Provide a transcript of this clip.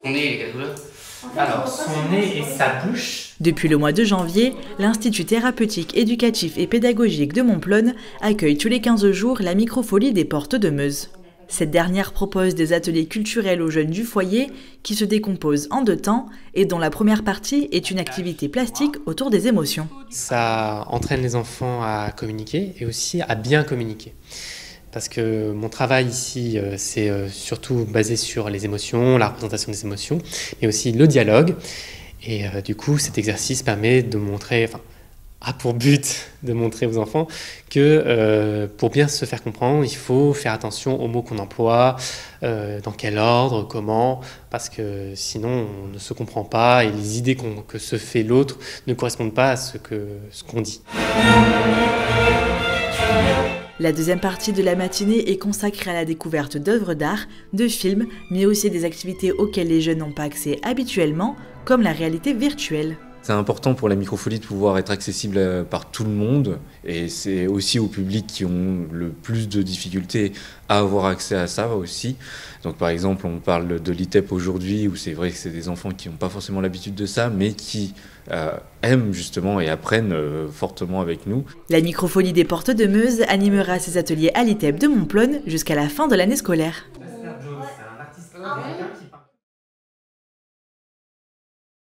Son nez, il est quelle couleur? Alors, son nez et sa bouche. Depuis le mois de janvier, l'Institut thérapeutique, éducatif et pédagogique de Montplonne accueille tous les 15 jours la microfolie des Portes de Meuse. Cette dernière propose des ateliers culturels aux jeunes du foyer qui se décomposent en 2 temps et dont la première partie est une activité plastique autour des émotions. Ça entraîne les enfants à communiquer et aussi à bien communiquer. Parce que mon travail ici, c'est surtout basé sur les émotions, la représentation des émotions, mais aussi le dialogue. Et du coup, cet exercice permet de montrer, a pour but de montrer aux enfants que pour bien se faire comprendre, il faut faire attention aux mots qu'on emploie, dans quel ordre, comment, parce que sinon on ne se comprend pas et les idées que se fait l'autre ne correspondent pas à ce qu'on dit. La deuxième partie de la matinée est consacrée à la découverte d'œuvres d'art, de films, mais aussi des activités auxquelles les jeunes n'ont pas accès habituellement, comme la réalité virtuelle. C'est important pour la microfolie de pouvoir être accessible par tout le monde et c'est aussi aux publics qui ont le plus de difficultés à avoir accès à ça aussi. Donc par exemple, on parle de l'ITEP aujourd'hui où c'est vrai que c'est des enfants qui n'ont pas forcément l'habitude de ça mais qui aiment justement et apprennent fortement avec nous. La microfolie des Portes de Meuse animera ses ateliers à l'ITEP de Montplonne jusqu'à la fin de l'année scolaire. C'est un artiste.